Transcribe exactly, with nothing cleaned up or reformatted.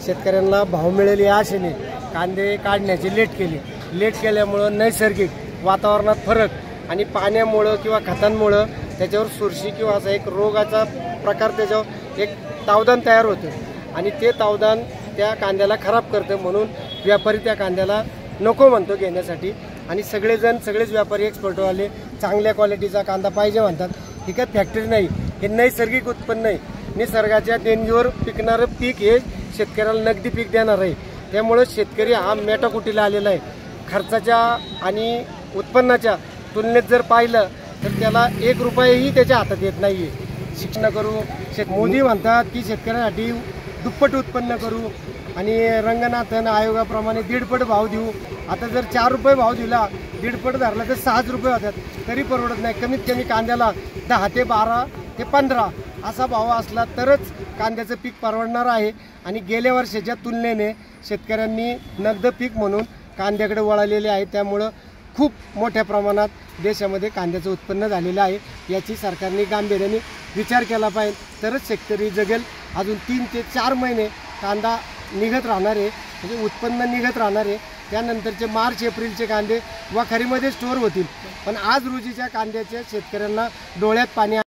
शेतकऱ्यांना भाव मिळेल या आशेने कांदे काढण्याची लेट केली। लेट केल्यामुळं नैसर्गिक वातावरणात फरक आणि पाण्यामुळं किंवा खतांमुळं त्याच्यावर सुरशी किंवा असा एक रोगाचा प्रकार त्याच्यावर एक तावदान तयार होतं आणि ते तावदान त्या कांद्याला खराब करतं। म्हणून व्यापारी त्या कांद्याला नको म्हणतो घेण्यासाठी आणि सगळेजण सगळेच व्यापारी एक्सपोर्टवाले चांगल्या क्वालिटीचा कांदा पाहिजे म्हणतात। ही काय फॅक्टरी नाही, हे नैसर्गिक उत्पन्न आहे। निसर्गाच्या देणगीवर पिकणारं पीक हे शेतकऱ्याला नगदी पीक देणार आहे। त्यामुळे शेतकरी हा मेटाकुटीला आलेला आहे। खर्चाच्या आणि उत्पन्नाच्या तुलनेत जर पाहिलं तर त्याला एक रुपयाही त्याच्या हातात येत नाहीये। शिक्षण करू शेत मोदी म्हणतात की शेतकऱ्यांसाठी दुप्पट उत्पन्न करू आणि रंगनाथन आयोगाप्रमाणे दीडपट भाव देऊ। आता जर चार रुपये भाव दिला, दीडपट धरला तर सहाच रुपये होतात, तरी परवडत नाही। कमीत कमी कांद्याला दहा ते बारा ते पंधरा असा भाव असला तरच कांद्याचं पीक परवडणार आहे। आणि गेल्या वर्षाच्या तुलनेने शेतकऱ्यांनी नगद पीक म्हणून कांद्याकडे वळालेले आहे। त्यामुळं खूप मोठ्या प्रमाणात देशामध्ये कांद्याचं उत्पन्न झालेलं आहे। याची सरकारने गांभीर्याने विचार केला पाहिजे, तरच शेतकरी जगेल। अजून तीन ते चार महिने कांदा निघत राहणार आहे, म्हणजे उत्पन्न निघत राहणार आहे। त्यानंतरचे मार्च एप्रिलचे कांदे वखारीमध्ये स्टोअर होतील, पण आज रोजीच्या कांद्याच्या शेतकऱ्यांना डोळ्यात पाणी